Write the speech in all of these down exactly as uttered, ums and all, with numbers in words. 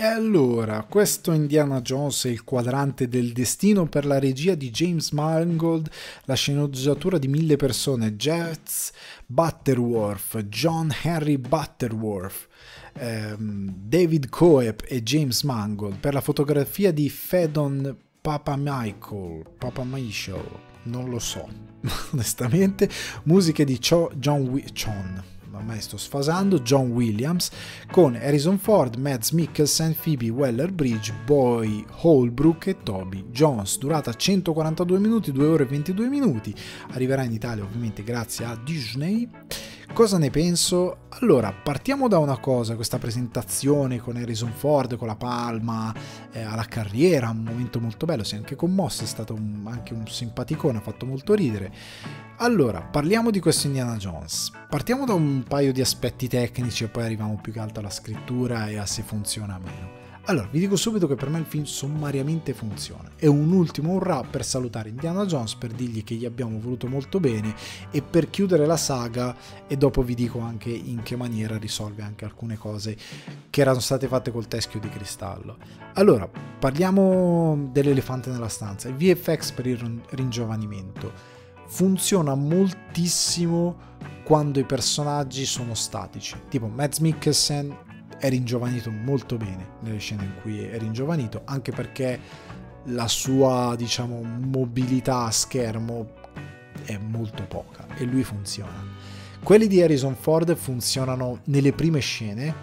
E allora, questo Indiana Jones è il quadrante del destino per la regia di James Mangold, la sceneggiatura di Mille persone, Jets Butterworth, John Henry Butterworth, ehm, David Coeb e James Mangold, per la fotografia di Fedon Papamichael, Papamichael, non lo so, onestamente, musiche di Cho, John Wi- Chon. Ormai sto sfasando, John Williams, con Harrison Ford, Mads Mikkelsen, Phoebe Waller-Bridge, Boy Holbrook e Toby Jones. Durata centoquarantadue minuti, due ore e ventidue minuti. Arriverà in Italia ovviamente grazie a Disney. Cosa ne penso? Allora, partiamo da una cosa, questa presentazione con Harrison Ford, con la palma eh, alla carriera, un momento molto bello, si è anche commosso, è stato un, anche un simpaticone, ha fatto molto ridere. Allora, parliamo di questo Indiana Jones. Partiamo da un paio di aspetti tecnici e poi arriviamo più che altro alla scrittura e a se funziona o meno. Allora, vi dico subito che per me il film sommariamente funziona. È un ultimo hurrah per salutare Indiana Jones, per dirgli che gli abbiamo voluto molto bene e per chiudere la saga, e dopo vi dico anche in che maniera risolve anche alcune cose che erano state fatte col teschio di cristallo. Allora, parliamo dell'elefante nella stanza. Il V F X per il ringiovanimento funziona moltissimo quando i personaggi sono statici, tipo Mads Mikkelsen è ringiovanito molto bene nelle scene in cui è ringiovanito, anche perché la sua, diciamo, mobilità a schermo è molto poca e lui funziona. Quelli di Harrison Ford funzionano nelle prime scene,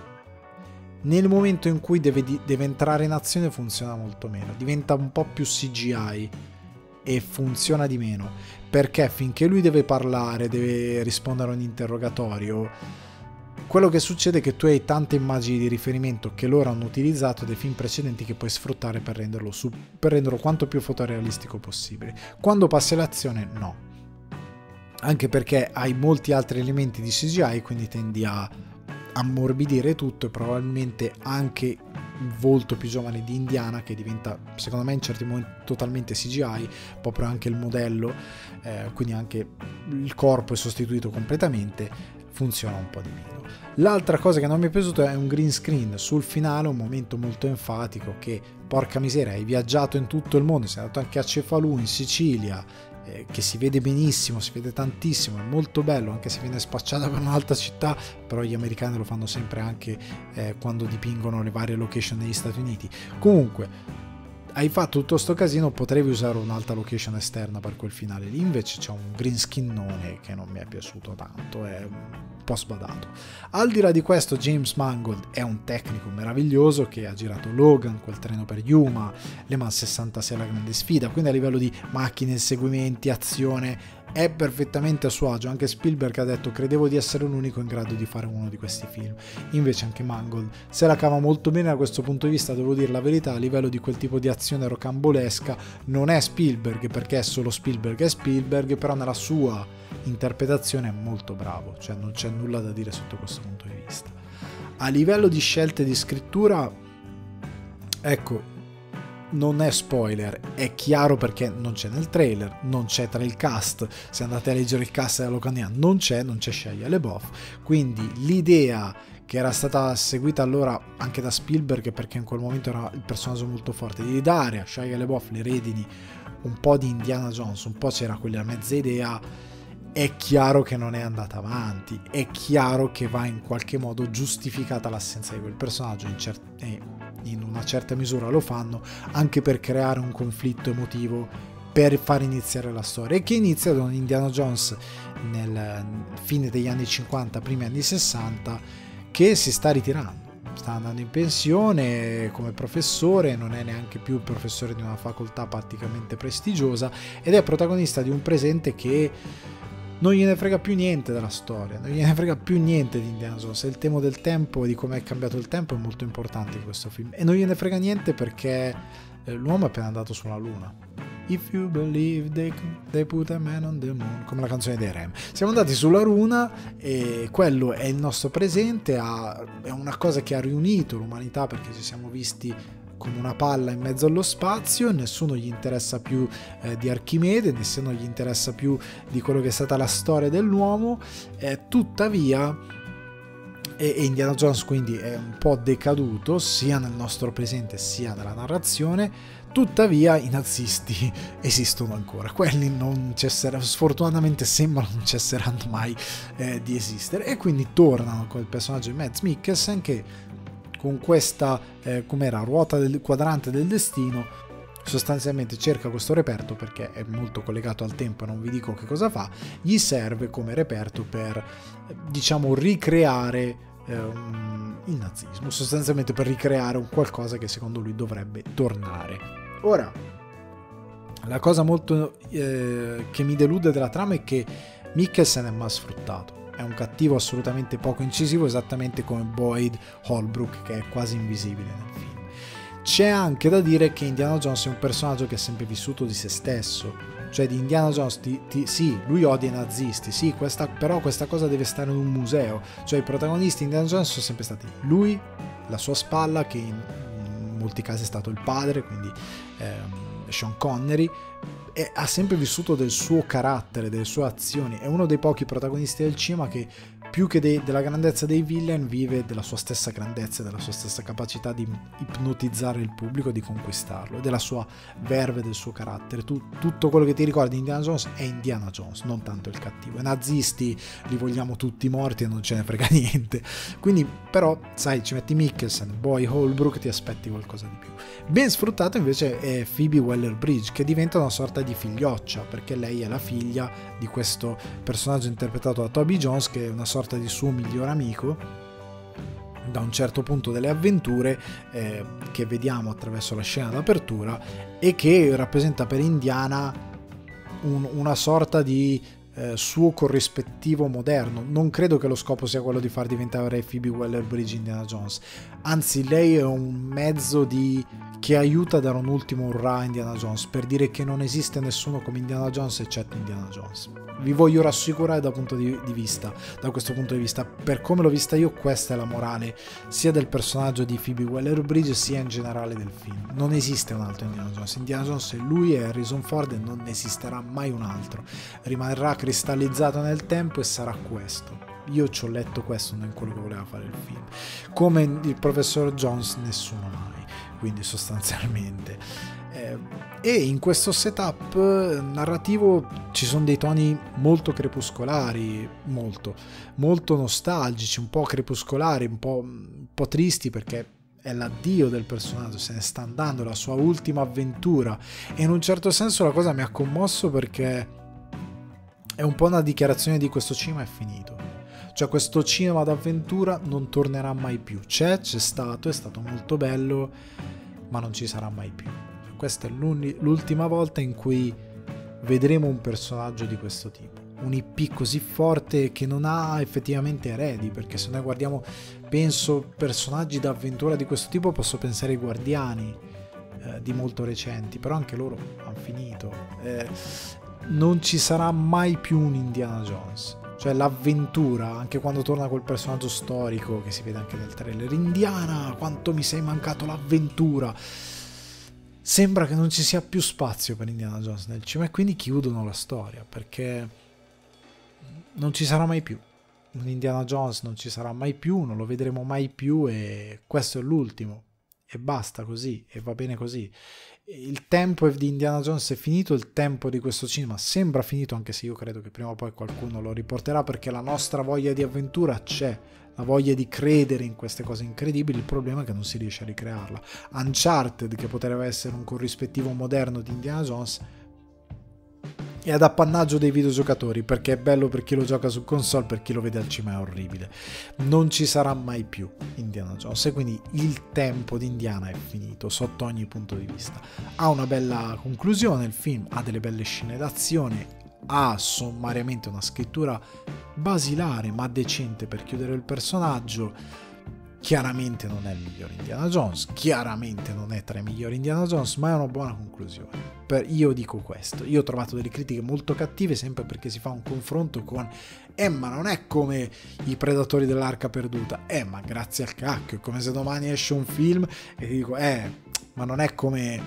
nel momento in cui deve, deve entrare in azione funziona molto meno, diventa un po' più C G I e funziona di meno, perché finché lui deve parlare, deve rispondere a un interrogatorio, quello che succede è che tu hai tante immagini di riferimento che loro hanno utilizzato dai film precedenti che puoi sfruttare per renderlo, su, per renderlo quanto più fotorealistico possibile. Quando passi all'azione no, anche perché hai molti altri elementi di C G I, quindi tendi a ammorbidire tutto e probabilmente anche il volto più giovane di Indiana, che diventa secondo me in certi momenti totalmente C G I, proprio anche il modello, eh, quindi anche il corpo è sostituito completamente, funziona un po' di meno. L'altra cosa che non mi è piaciuto è un green screen sul finale, un momento molto enfatico che, porca miseria, hai viaggiato in tutto il mondo, sei andato anche a Cefalù in Sicilia, eh, che si vede benissimo, si vede tantissimo, è molto bello, anche se viene spacciata per un'altra città, però gli americani lo fanno sempre anche eh, quando dipingono le varie location negli Stati Uniti. Comunque, hai fatto tutto sto casino, potevi usare un'altra location esterna per quel finale lì, invece c'è un green skinnone che non mi è piaciuto tanto, è un po' sbadato. Al di là di questo, James Mangold è un tecnico meraviglioso che ha girato Logan, Quel treno per Yuma, Le Mans sessantasei La grande sfida, quindi a livello di macchine, seguimenti, azione è perfettamente a suo agio. Anche Spielberg ha detto: credevo di essere l'unico in grado di fare uno di questi film. Invece anche Mangold se la cava molto bene da questo punto di vista, devo dire la verità. A livello di quel tipo di azione rocambolesca non è Spielberg, perché è solo Spielberg è Spielberg, però nella sua interpretazione è molto bravo, cioè non c'è nulla da dire sotto questo punto di vista. A livello di scelte di scrittura, ecco, non è spoiler, è chiaro perché non c'è nel trailer, non c'è tra il cast. Se andate a leggere il cast della Locania non c'è, non c'è Shia LaBeouf, quindi l'idea che era stata seguita allora anche da Spielberg, perché in quel momento era il personaggio molto forte, di dare a Shia LaBeouf le redini un po' di Indiana Jones, un po' c'era quella mezza idea, è chiaro che non è andata avanti, è chiaro che va in qualche modo giustificata l'assenza di quel personaggio, in certi in una certa misura lo fanno anche per creare un conflitto emotivo, per far iniziare la storia, e che inizia con Indiana Jones nel fine degli anni cinquanta, primi anni sessanta, che si sta ritirando, sta andando in pensione come professore, non è neanche più il professore di una facoltà praticamente prestigiosa, ed è protagonista di un presente che non gliene frega più niente della storia, non gliene frega più niente di Indiana Jones. Il tema del tempo e di come è cambiato il tempo è molto importante in questo film, e non gliene frega niente perché eh, l'uomo è appena andato sulla luna. If you believe they, they put a man on the moon, come la canzone dei Rem. Siamo andati sulla luna e quello è il nostro presente, ha, è una cosa che ha riunito l'umanità, perché ci siamo visti come una palla in mezzo allo spazio, nessuno gli interessa più eh, di Archimede, nessuno gli interessa più di quello che è stata la storia dell'uomo, eh, tuttavia e, e Indiana Jones quindi è un po' decaduto sia nel nostro presente sia nella narrazione. Tuttavia i nazisti esistono ancora, quelli non cesseranno, sfortunatamente sembrano non cesseranno mai eh, di esistere, e quindi tornano con il personaggio di Mads Mikkelsen che con questa eh, com'era ruota del quadrante del destino sostanzialmente cerca questo reperto, perché è molto collegato al tempo, non vi dico che cosa fa, gli serve come reperto per diciamo ricreare ehm, il nazismo, sostanzialmente per ricreare un qualcosa che secondo lui dovrebbe tornare. Ora, la cosa molto eh, che mi delude della trama è che Mikkelsen è mal sfruttato, è un cattivo assolutamente poco incisivo, esattamente come Boyd Holbrook, che è quasi invisibile nel film. C'è anche da dire che Indiana Jones è un personaggio che ha sempre vissuto di se stesso, cioè di Indiana Jones ti, ti, sì, lui odia i nazisti, sì, questa, però questa cosa deve stare in un museo, cioè i protagonisti di Indiana Jones sono sempre stati lui, la sua spalla, che in, in molti casi è stato il padre, quindi ehm, Sean Connery, e ha sempre vissuto del suo carattere, delle sue azioni, è uno dei pochi protagonisti del cinema che più che de- della grandezza dei villain vive della sua stessa grandezza, della sua stessa capacità di ipnotizzare il pubblico, di conquistarlo, della sua verve, del suo carattere. Tu, tutto quello che ti ricordi di Indiana Jones è Indiana Jones, non tanto il cattivo. I nazisti li vogliamo tutti morti e non ce ne frega niente, quindi però sai, ci metti Mikkelsen, Boyd Holbrook, ti aspetti qualcosa di più. Ben sfruttato invece è Phoebe Waller-Bridge, che diventa una sorta di figlioccia, perché lei è la figlia di questo personaggio interpretato da Toby Jones, che è una sorta di suo miglior amico da un certo punto delle avventure, eh, che vediamo attraverso la scena d'apertura, e che rappresenta per Indiana un, una sorta di eh, suo corrispettivo moderno. Non credo che lo scopo sia quello di far diventare Phoebe Waller-Bridge Indiana Jones, anzi lei è un mezzo di che aiuta a dare un ultimo urrà a Indiana Jones, per dire che non esiste nessuno come Indiana Jones eccetto Indiana Jones. Vi voglio rassicurare da, punto di, di vista, da questo punto di vista, per come l'ho vista io, questa è la morale sia del personaggio di Phoebe Waller-Bridge sia in generale del film. Non esiste un altro Indiana Jones, Indiana Jones è lui e Harrison Ford, e non esisterà mai un altro, rimarrà cristallizzato nel tempo e sarà questo. Io ci ho letto questo in quello che voleva fare il film, come il professor Jones nessuno mai, quindi sostanzialmente eh, e in questo setup narrativo ci sono dei toni molto crepuscolari, molto molto nostalgici, un po' crepuscolari, un po', un po' tristi, perché è l'addio del personaggio, se ne sta andando, la sua ultima avventura, e in un certo senso la cosa mi ha commosso, perché è un po' una dichiarazione di questo cinema è finito. Cioè questo cinema d'avventura non tornerà mai più. C'è, c'è stato, è stato molto bello, ma non ci sarà mai più. Questa è l'ultima volta in cui vedremo un personaggio di questo tipo. Un I P così forte che non ha effettivamente eredi, perché se noi guardiamo, penso, personaggi d'avventura di questo tipo, posso pensare ai Guardiani eh, di molto recenti, però anche loro hanno finito. Eh, non ci sarà mai più un Indiana Jones. Cioè l'avventura, anche quando torna quel personaggio storico che si vede anche nel trailer, Indiana, quanto mi sei mancato l'avventura, sembra che non ci sia più spazio per Indiana Jones nel cinema, e quindi chiudono la storia, perché non ci sarà mai più un Indiana Jones, non ci sarà mai più, non lo vedremo mai più, e questo è l'ultimo, e basta così, e va bene così. Il tempo di Indiana Jones è finito, il tempo di questo cinema sembra finito, anche se io credo che prima o poi qualcuno lo riporterà, perché la nostra voglia di avventura c'è, la voglia di credere in queste cose incredibili. Il problema è che non si riesce a ricrearla. Uncharted, che potrebbe essere un corrispettivo moderno di Indiana Jones, è ad appannaggio dei videogiocatori, perché è bello per chi lo gioca su console, per chi lo vede al cinema è orribile. Non ci sarà mai più Indiana Jones, e quindi il tempo di Indiana è finito sotto ogni punto di vista. Ha una bella conclusione il film, ha delle belle scene d'azione, ha sommariamente una scrittura basilare ma decente per chiudere il personaggio. Chiaramente non è il miglior Indiana Jones, chiaramente non è tra i migliori Indiana Jones, ma è una buona conclusione. Per, io dico questo, io ho trovato delle critiche molto cattive, sempre perché si fa un confronto con eh ma non è come i Predatori dell'Arca Perduta, eh ma grazie al cacchio, è come se domani esce un film e ti dico eh ma non è come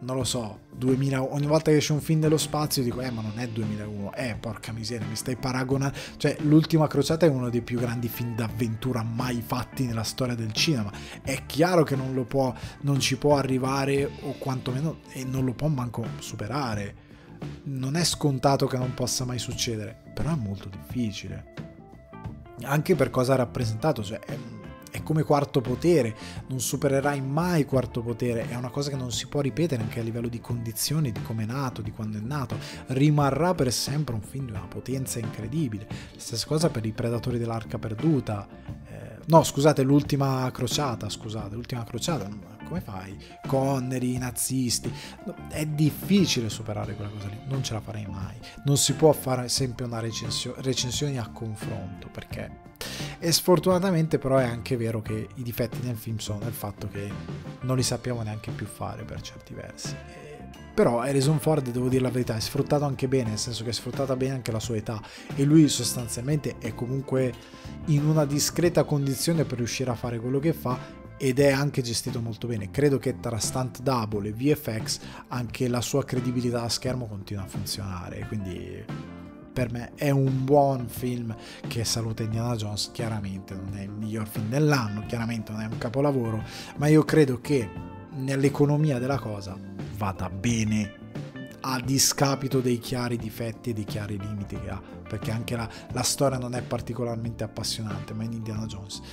non lo so, duemila, ogni volta che esce un film dello spazio dico, eh ma non è duemilauno, eh porca miseria, mi stai paragonando, cioè L'ultima crociata è uno dei più grandi film d'avventura mai fatti nella storia del cinema, è chiaro che non lo può, non ci può arrivare, o quantomeno, e non lo può manco superare, non è scontato che non possa mai succedere, però è molto difficile, anche per cosa ha rappresentato, cioè è, è come Quarto Potere, non supererai mai Quarto Potere, è una cosa che non si può ripetere anche a livello di condizioni, di come è nato, di quando è nato, rimarrà per sempre un film di una potenza incredibile. Stessa cosa per I Predatori dell'Arca Perduta, eh, no scusate, L'ultima crociata, scusate, L'ultima crociata, come fai? Connery, i nazisti, è difficile superare quella cosa lì, non ce la farei mai, non si può fare sempre una recensio- recensioni a confronto, perché e sfortunatamente però è anche vero che i difetti nel film sono nel fatto che non li sappiamo neanche più fare per certi versi, e però Harrison Ford, devo dire la verità, è sfruttato anche bene, nel senso che è sfruttata bene anche la sua età, e lui sostanzialmente è comunque in una discreta condizione per riuscire a fare quello che fa, ed è anche gestito molto bene. Credo che tra stunt double e V F X anche la sua credibilità a schermo continua a funzionare, quindi per me è un buon film che saluta Indiana Jones. Chiaramente non è il miglior film dell'anno, chiaramente non è un capolavoro, ma io credo che nell'economia della cosa vada bene, a discapito dei chiari difetti e dei chiari limiti che ha, perché anche la, la storia non è particolarmente appassionante, ma in Indiana Jones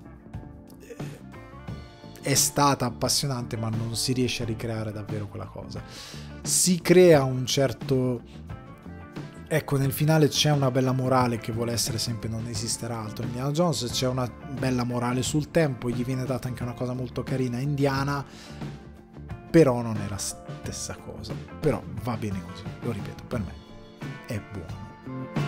è stata appassionante, ma non si riesce a ricreare davvero quella cosa. Si crea un certo, ecco, nel finale c'è una bella morale che vuole essere sempre non esisterà altro. Indiana Jones, c'è una bella morale sul tempo, gli viene data anche una cosa molto carina indiana, però non è la stessa cosa, però va bene così, lo ripeto, per me è buono.